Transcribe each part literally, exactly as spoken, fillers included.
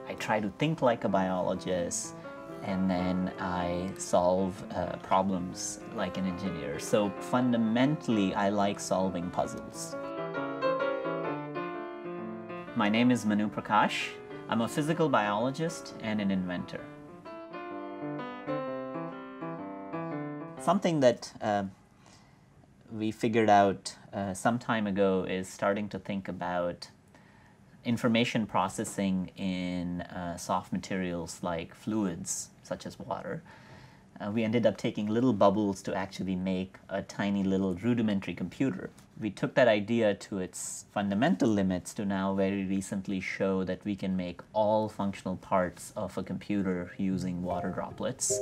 I try to think like a biologist, and then I solve uh, problems like an engineer. So fundamentally, I like solving puzzles. My name is Manu Prakash. I'm a physical biologist and an inventor. Something that uh, we figured out uh, some time ago is starting to think about information processing in uh, soft materials like fluids, such as water. Uh, we ended up taking little bubbles to actually make a tiny little rudimentary computer. We took that idea to its fundamental limits to now very recently show that we can make all functional parts of a computer using water droplets.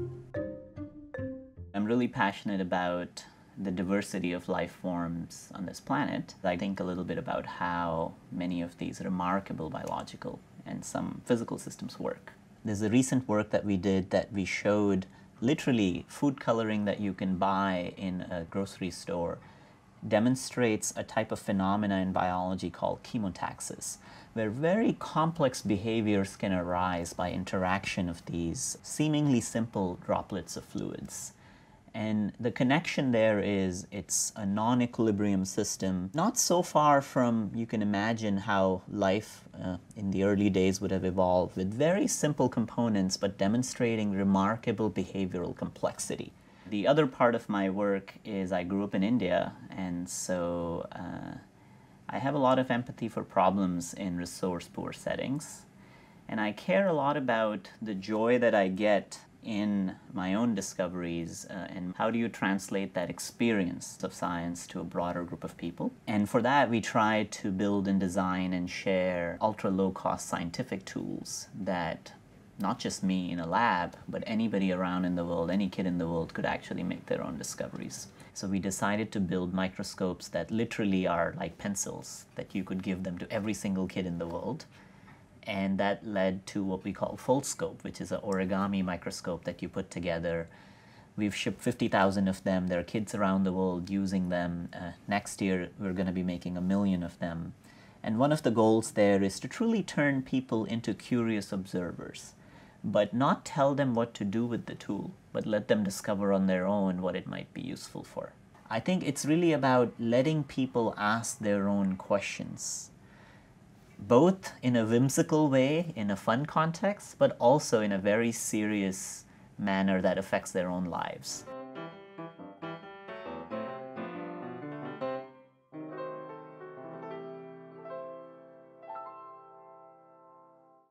I'm really passionate about the diversity of life forms on this planet. I think a little bit about how many of these remarkable biological and some physical systems work. There's a recent work that we did that we showed literally food coloring that you can buy in a grocery store demonstrates a type of phenomena in biology called chemotaxis, where very complex behaviors can arise by interaction of these seemingly simple droplets of fluids. And the connection there is it's a non-equilibrium system, not so far from, you can imagine how life uh, in the early days would have evolved with very simple components, but demonstrating remarkable behavioral complexity. The other part of my work is I grew up in India, and so uh, I have a lot of empathy for problems in resource-poor settings. And I care a lot about the joy that I get in my own discoveries uh, and how do you translate that experience of science to a broader group of people. And for that, we try to build and design and share ultra low-cost scientific tools that not just me in a lab, but anybody around in the world, any kid in the world could actually make their own discoveries. So we decided to build microscopes that literally are like pencils, that you could give them to every single kid in the world. And that led to what we call Foldscope, which is an origami microscope that you put together. We've shipped fifty thousand of them. There are kids around the world using them. Uh, next year, we're going to be making a million of them. And one of the goals there is to truly turn people into curious observers, but not tell them what to do with the tool, but let them discover on their own what it might be useful for. I think it's really about letting people ask their own questions, both in a whimsical way, in a fun context, but also in a very serious manner that affects their own lives.